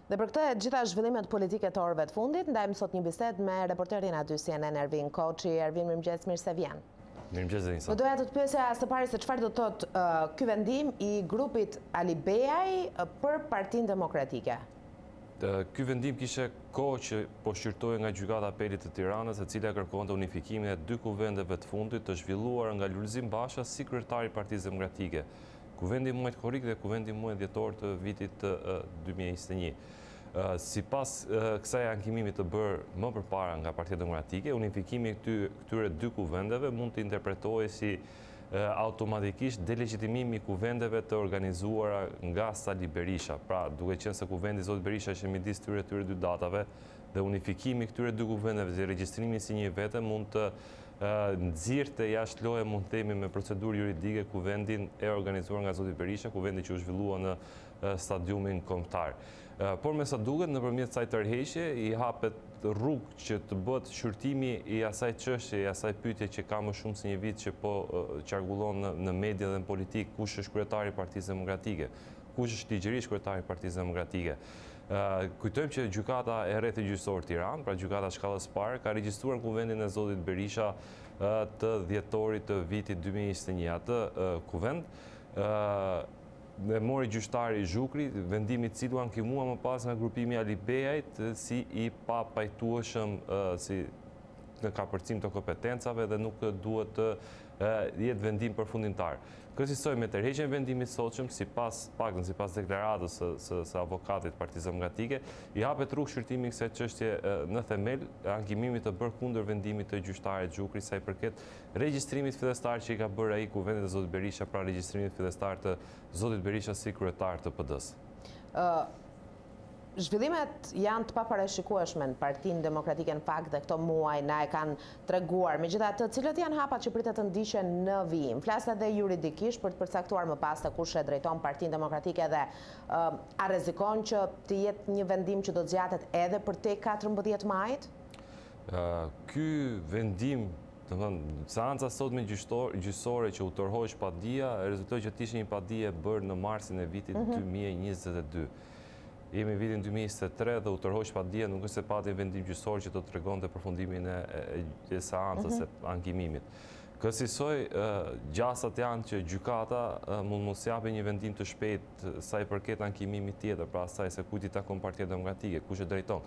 Dhe për këtë e gjitha zhvillimet politike të orëve të fundit, ndajmë sot një bisedë me reporterin aty CNN Ervin Koçi. Ervin, mirëmëngjes, mirë se vjen. Mirëmëngjes Denisa. Do doja të të pyesja së pari se çfarë do të thotë ky vendim i grupit Ali Beaj për Partinë Demokratike. Ky vendim kishte kohë që po shqyrtohej nga Gjykata e Apelit të Tiranës, e cila kërkonte unifikimin e dy kuvendeve të fundit të zhvilluar nga Lulzim Basha si kryetari i Partisë Demokratike. Kuvendi muajt korrik dhe kuvendi muajt dhjetor të vitit 2021. Sipas kësaj ankimimit të bërë më përpara nga Partia Demokratike, unifikimi këtyre dy kuvendeve mund të interpretohej si automatikisht delegitimimi i kuvendeve të organizuara nga Sali Berisha. Pra, duke qenë se kuvendi Zoti Berisha ishte midis tyre dy datave dhe unifikimi këtyre dy kuvendeve dhe regjistrimi si një vete mund të nxirrte jashtë loje, mund të themi, me procedurë juridike kuvendin e organizuar nga Zoti Berisha, kuvendi që u zhvillua në stadiumin kombëtar. Por me sa duket, nëpërmjet kësaj tërheqje i hapet rrugë që të bëhet shqyrtimi i asaj çështje, i asaj pyetje që ka më shumë se një vit që po qarkullon në media dhe në politikë, kush është kryetari i Partisë Demokratike, kush është ligjërisht kryetari i Partisë Demokratike. Kujtojmë që gjykata e rrethit gjyqësor Tiranë, pra gjykata shkallës parë, ka regjistruar kuvendin e Zotit Berisha të dhjetorit të vitit 2021. Atë kuvend dhe mori gjyqtari Zhukri, vendimi i cili u ankimua më pas nga grupimi Ali Beajt si i papajtueshëm si në kapërcim të kompetencave dhe nuk duhet të jetë vendim përfundimtar. Kësaj me tërheqjen e vendimit sotshëm, sipas deklaratës së avokatit të Partisë Demokratike, i hapet rrugë shqyrtimi kësaj çështje në themel, ankimimit të bërë kundër vendimit të gjyqtarit Zhukri sa i përket regjistrimit fillestar që i ka bërë ai kuvendit të Zotit Berisha, pra regjistrimit fillestar të Zotit Berisha si kryetar të PD-s. Zhvillimet janë të paparashikueshme në Partinë Demokratike në fakt dhe këto muaj na e kanë treguar. Megjithatë, cilët janë hapat që pritet të ndiqen në vijim? Flas edhe juridikisht për të përcaktuar më pas se kush e drejton Partinë Demokratike dhe a rrezikon që të jetë një vendim që do të zgjatet edhe për tek 14 majit? Ky vendim, domethënë, seanca sotme gjyqësore që u tërhoq padia, rezultoi që të ishte një padie bërë në marsin e vitit 2022. Jemi vitin 2023 dhe u tërhoq padia, nuk është se pati vendim gjyqësor që do të tregonte përfundimin e seancës së ankimimit. Kësaj gjasat janë që gjykata mund mos japë një vendim të shpejtë sa i përket ankimimit tjetër, pra asaj se kujt i takon Partia Demokratike, kush e drejton.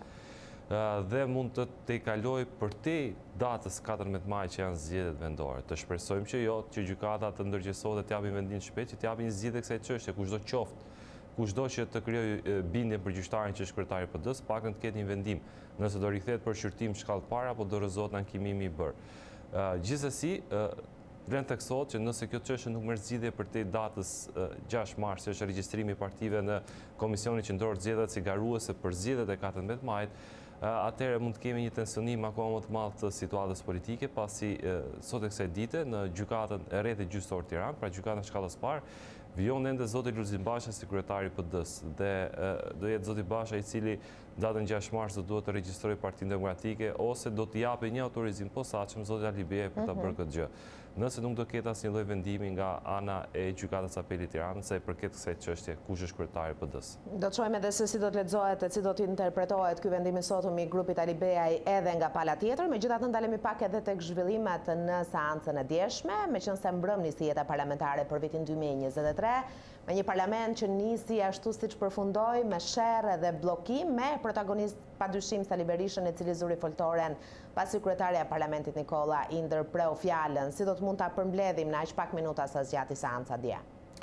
Dhe mund të tejkaloj përtej datës 14 maj që janë zgjedhjet vendore. Të shpresojmë që jo, që gjykata të ndërgjegjësohet dhe të japë vendim shpejt, që të japë një zgjidhje kësaj çështje, kushdo qoftë. Kushdo që të krijojë bindje për gjyqtarin që është kryetari i PD-s, paktën të ketë një vendim, nëse do rikthehet për shqyrtim shkallë parë apo do rrezohet ankimimi i bërë. Gjithsesi, vlen theksohet që nëse kjo çështje nuk merr zgjidhje përtej datës 6 mars, që është regjistrimi i partive në Komisionin Qendror të Zgjedhjeve si garuese për zgjedhjet e 14 majit, atëherë mund të kemi një tensionim akoma më të madh të situatës politike, pasi sot e kësaj dite në gjykatën e rrethit gjyqësor Tiranë, pra gjykatën shkallës parë, vijon ende Zoti Lulzim Basha si kryetari i PD-s dhe do jetë Zoti Basha i cili datën 6 mars do duhet të regjistrojë Partinë Demokratike ose do të japë një autorizim posaçëm Zotit Ali Beaj për ta bërë këtë gjë. Nëse nuk do ketë asnjë lloj vendimi nga ana e gjykatës së Apelit Tiranës sa i përket kësaj çështje, kush është kryetari i PD-s. Do të shohim edhe se si do të lexohet e si do të interpretohet ky vendim i sotëm i grupit Ali Beaj edhe nga pala tjetër. Megjithatë, ndalemi pak edhe tek zhvillimet në seancën e djeshme, meqense mbrëm nisi jeta parlamentare për vitin 2023, me një parlament që nisi ashtu siç përfundoi me sherrë dhe bllokim, me protagonist padyshim Sali Berishën, i cili zuri foltoren pasi kryetaria e parlamentit Nikolla i ndërpreu fjalën. Si do të mund ta përmbledhim në aq pak minuta sa zgjati seanca dje?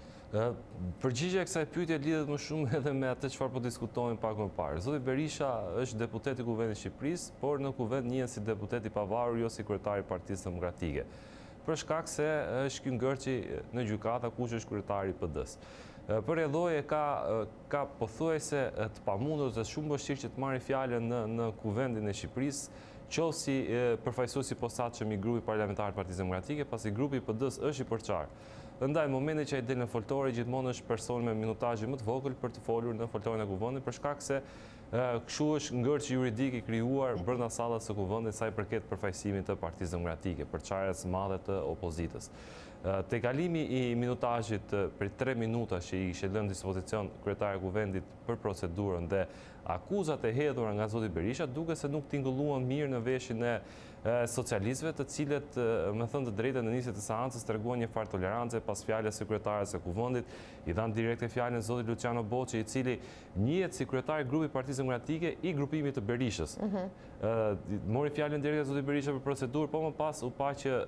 Përgjigjja e kësaj pyetje lidhet më shumë edhe me atë çfarë po diskutojmë pak më parë. Zoti Berisha është deputet i Kuvendit të Shqipërisë, por në kuvend njihen si deputet i pavarur, jo si kryetari i Partisë Demokratike. Për shkak se është ky ngërçi në gjykata kush është kryetari i PD-s. Për lloje ka pothuajse të pamundur dhe shumë vështirë që të marrë fjalën në Kuvendin e Shqipërisë, qoftë si përfaqësues i posaçëm i grupit parlamentar të Partisë Demokratike, pasi grupi i PD-s është i përçarë. Ndaj momentit që ai del në foltore, gjithmonë është person me minutazhe më të vogël për të folur në foltoren e kuvendit, për shkak se kështu është ngërçi juridik i krijuar brenda sallës së kuvendit sa i përket përfaqësimit të Partisë Demokratike, përçarjes së madhe të opozitës. Te kalimi I minutazhit për 3 minuta që I kishte lënë dispozicion kryetari I kuvendit për procedurën dhe akuzat e hedhura nga zoti Berisha duke se nuk tingëlluan mirë në veshin e socialistëve, të cilët, me thënë të drejtën, në nisjet e seancës treguan një farë tolerance pas fjalës së kryetares së kuvendit, I dhanë direkte fjalën zotit Luciano Boçi, I cili njihet si kryetari I grupit Partisë Demokratike I grupimit të Berishës. Mori fjalën direkte zoti Berisha për procedurë, po më pas u pa që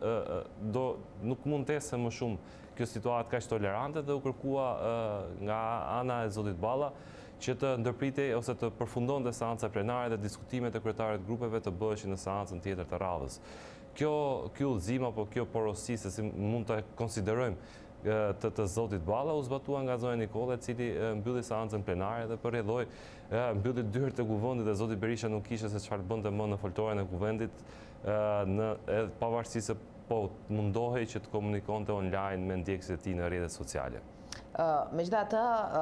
nuk mund të ese më shumë kjo situatë kaq tolerante dhe u kërkua nga ana e zotit Balla që të ndërpritej ose të përfundonte seanca plenare dhe diskutimet e kryetarëve të grupeve të bëheshin në seancën tjetër të radhës. Ky udhëzim apo kjo porosi, se si mund të konsiderojmë të zotit Balla, u zbatua nga Zonja Nikolla, I cili mbylli seancën plenare dhe për rrjedhoi mbylli dyert e kuvendit dhe zoti Berisha nuk kishte se çfarë bënte më në foltoren e kuvendit, pavarësisht se po mundohej që të komunikonte online me ndjekësit e tij në rrjetet sociale. Megjithatë,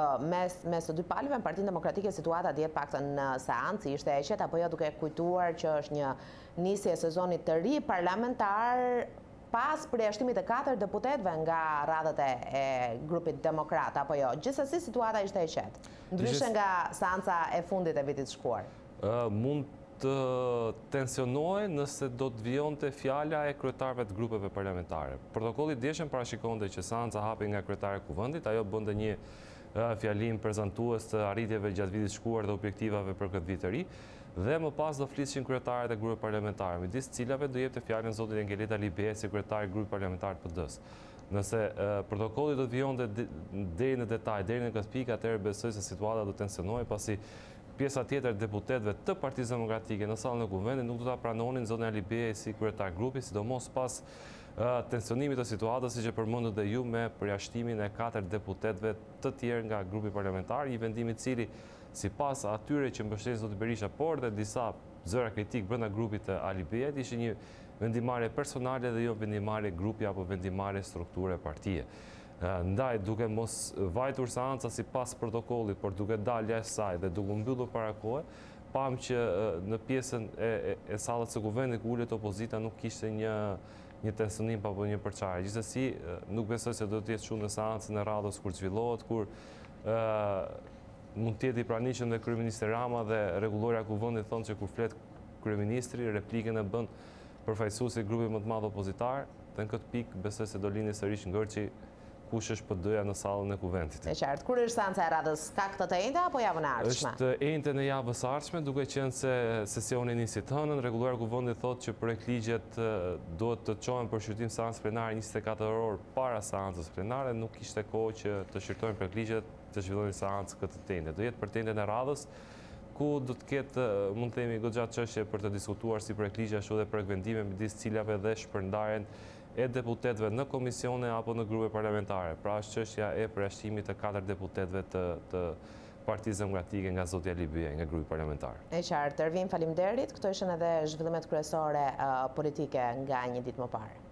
mes të dy palëve, në Partinë Demokratike situata dihet paktën në seancë ishte e qetë apo jo, duke kujtuar që është një nisje e sezonit të ri parlamentar pas përjashtimit të 4 deputetëve nga radhët e grupit demokrat apo jo. Gjithsesi situata ishte e qetë, ndryshe nga seanca e fundit e vitit shkuar. Mund të tensionohej nëse do të vijonte fjala e kryetarëve të grupeve parlamentare. Protokolli I djeshëm parashikonte që seanca hapej nga kryetari I kuvendit, ajo bënte një fjalim prezantues të arritjeve gjatë vitit shkuar dhe objektivave për këtë vit të ri, dhe më pas do flishin kryetarët e grupeve parlamentare, midis cilave do jepte fjalën zotit Engeleta Libej si kryetari I grupit parlamentar të PD-s. Nëse protokolli do të vijonte deri në detaj, deri në këtë pikë, atëherë besoj se situata do tensionohej pasi pjesa tjetër deputetëve të Partisë Demokratike në sallën e kuvendit nuk do ta pranonin zotin Libej si kryetar grupi, sidomos pas tensionimit të situatës, siç e përmendët dhe ju, me përjashtimin e 4 deputetëve të tjerë nga grupi parlamentar, një vendim I cili sipas atyre që mbështesin zoti Berisha, por dhe disa zëra kritik brenda grupit të Alibejit, ishte një vendimarrje personale dhe jo vendimarrje grupi apo vendimarrje strukture partie. Ndaj, duke mos vajtur seanca sipas protokollit, por duke dalë jashtë saj dhe duke mbyllur para kohe, pam që në pjesën e sallës së kuvendit ku ulet opozita nuk kishte një tensionim apo një përçarje. Gjithsesi, nuk besoj se do të jetë shumë në seancën e radhës kur zhvillohet, kur mund të jetë I pranishëm dhe kryeministri Rama dhe rregullorja e kuvendit thonë që kur flet kryeministri, replikën e bën përfaqësuesi I grupit më të madh opozitar, dhe në këtë pikë besoj se do lini sërish ngërçi kush është PD-ja në sallën e kuvendit. E qartë, kur është seanca e radhës, ka këtë të njëjtë apo javën e ardhshme? Është e njëjtë në javën e ardhshme, duke qenë se sesioni nisi të hënën, rregulluar kuvendit thotë që projektligjet duhet të çohen për shqyrtim seancë plenare 24 orë para seancës plenare, nuk kishte kohë që të shqyrtojnë projektligjet të zhvillonin seancë këtë tende. Do jetë për tenden e radhës, ku do të ketë, mund të themi, goxha çështje për të diskutuar si projektligje ashtu dhe projekt vendime midis cilave dhe shpërndarjen e deputetëve në komisione apo në grupe parlamentare. Pra është çështja e përjashtimit të 4 deputetëve të Partisë Demokratike nga zotja Libej, nga grupi parlamentar. E qartë, Ervin, faleminderit. Këto ishin edhe zhvillimet kryesore politike nga një ditë më parë.